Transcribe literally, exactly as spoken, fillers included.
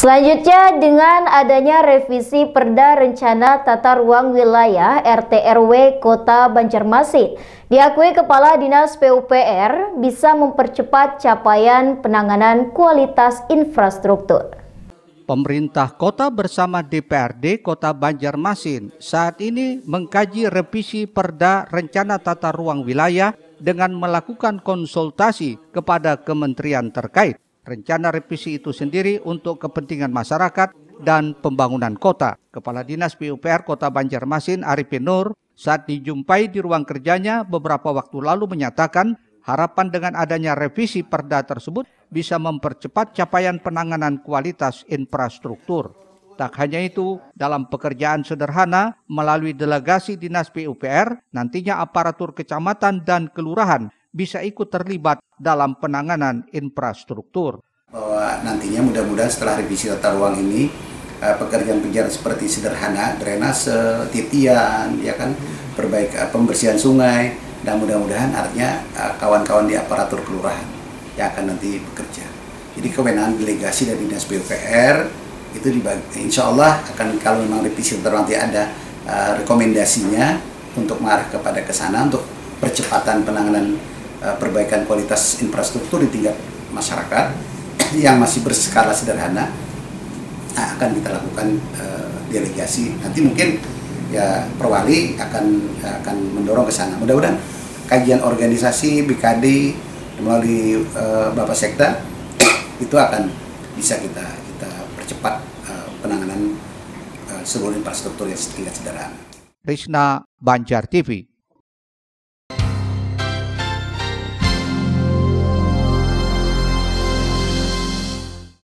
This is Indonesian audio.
Selanjutnya, dengan adanya revisi Perda Rencana Tata Ruang Wilayah R T R W Kota Banjarmasin, diakui Kepala Dinas P U P R bisa mempercepat capaian penanganan kualitas infrastruktur. Pemerintah kota bersama D P R D Kota Banjarmasin saat ini mengkaji revisi Perda Rencana Tata Ruang Wilayah dengan melakukan konsultasi kepada kementerian terkait. Rencana revisi itu sendiri untuk kepentingan masyarakat dan pembangunan kota. Kepala Dinas P U P R Kota Banjarmasin Arifin Nur saat dijumpai di ruang kerjanya beberapa waktu lalu menyatakan harapan dengan adanya revisi Perda tersebut bisa mempercepat capaian penanganan kualitas infrastruktur. Tak hanya itu, dalam pekerjaan sederhana melalui delegasi Dinas P U P R, nantinya aparatur kecamatan dan kelurahan bisa ikut terlibat dalam penanganan infrastruktur. Bahwa nantinya mudah-mudahan setelah revisi tata ruang ini, pekerjaan-pekerjaan seperti sederhana, drainase, titian, ya kan, perbaikan pembersihan sungai, dan mudah-mudahan artinya kawan-kawan di aparatur kelurahan yang akan nanti bekerja. Jadi kewenangan delegasi dari Dinas P U P R itu dibagi, insya Allah akan, kalau memang revisi tata ruang nanti ada uh, rekomendasinya untuk mengarah kepada ke sana untuk percepatan penanganan uh, perbaikan kualitas infrastruktur di tingkat masyarakat yang masih berskala sederhana, nah, akan kita lakukan uh, delegasi. Nanti mungkin ya Perwali akan akan mendorong ke sana. Mudah-mudahan kajian organisasi B K D melalui uh, Bapak Sekda itu akan bisa kita kita percepat uh, penanganan uh, seluruh infrastruktur yang tingkat sederhana. Risna, Banjar T V.